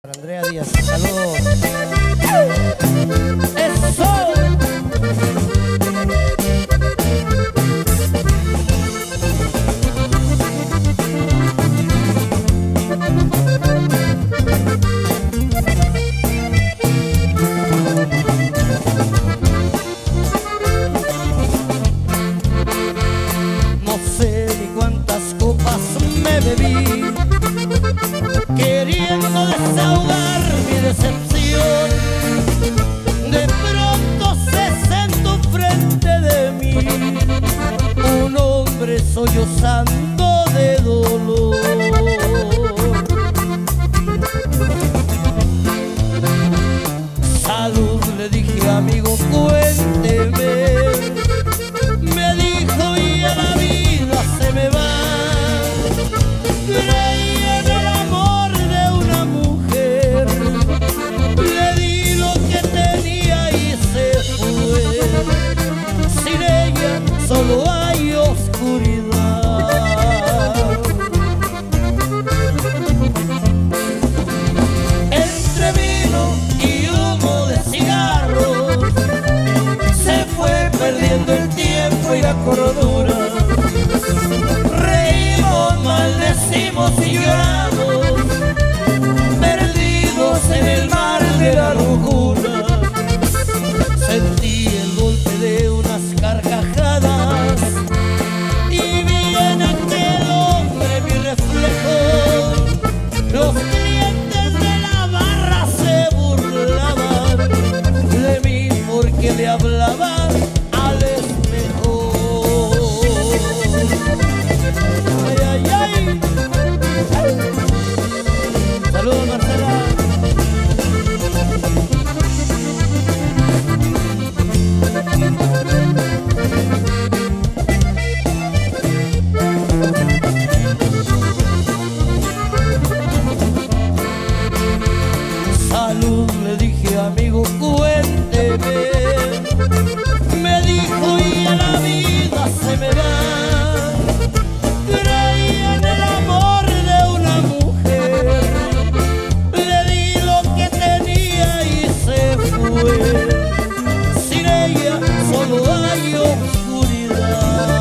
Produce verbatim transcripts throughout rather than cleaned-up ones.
Andrea Díaz, saludos. ¡Eso! No sé ni cuántas copas me bebí, queriendo desahogar mi decepción. De pronto se sentó frente de mí un hombre sollozando de dolor. Salud, le dije, amigo, cuénteme. Me dijo, y a la vida se me va. Creí en el amor de una mujer, le di lo que tenía y se fue. Sin ella solo hay oscuridad. Entre vino y humo de cigarros se fue perdiendo el tiempo y la cordura. Reímos, maldecimos y lloramos, perdidos en el mar de la locura. Sentí el golpe de unas carcajadas y vi en aquel hombre mi reflejo. Los clientes de la barra se burlaban de mí porque le hablaban al espejo. Ay, ay, ay. Saludos, Marcela. Salud, le dije, amigo, cuénteme. Me dijo, y a la vida se me va. Creí en el amor de una mujer, le di lo que tenía y se fue. Sin ella solo hay oscuridad.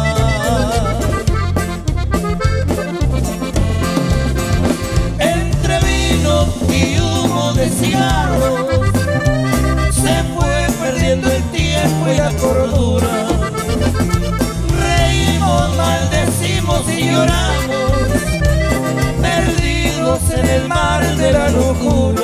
Entre vino y humo de cigarros se fue perdiendo el tiempo y la cordura. Reímos, maldecimos y lloramos, perdidos en el mar de la locura.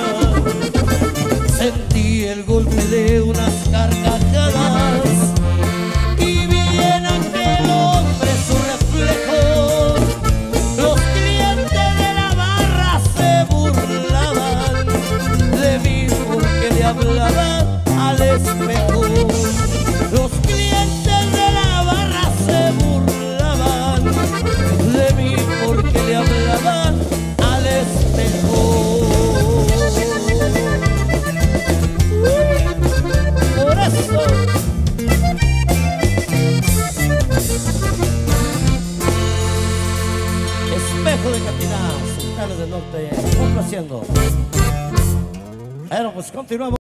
Sentí el golpe de unas carcajadas y vi en aquel hombre su reflejo. Los clientes de la barra se burlaban de mí porque le hablaban al espejo. Los clientes de la barra se burlaban de mí porque le hablaban al espejo. Por eso Espejo de Capiná, Sultanes del Norte, complaciendo. Bueno, pues continuamos.